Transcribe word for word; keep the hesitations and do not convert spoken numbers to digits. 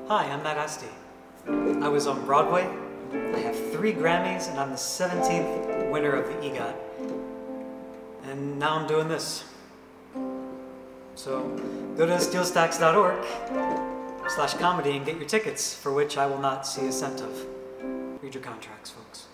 Hi, I'm Matt Asti. I was on Broadway, I have three Grammys, and I'm the seventeenth winner of the EGOT. And now I'm doing this. So go to steel stacks dot org slash comedy and get your tickets, for which I will not see a cent of. Read your contracts, folks.